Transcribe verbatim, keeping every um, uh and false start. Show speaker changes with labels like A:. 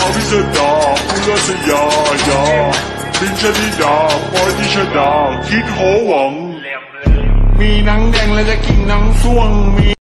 A: อภิสดาอุลสยายาบินชนิดาปอยดิชดาคิดโหวังมีหนังแดงและจะกินหนังส่วงมี